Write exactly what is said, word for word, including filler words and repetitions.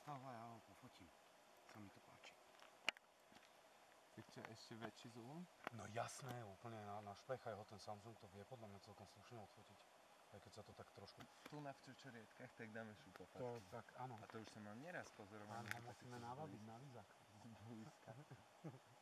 Ale ja ho pofotím. Sa mi to páči. Chcete ešte väčší zoom? No jasné, úplne na, na špech, aj ho ten Samsung to vie podľa mňa celkom slušne odfotiť. Aj keď sa to tak trošku... Tu na včočorietkách, tak dáme šupofatky. To tak, áno. A to už som mal neraz pozorovaný. Áno, ho musíme navadiť na lízak. Z blízka.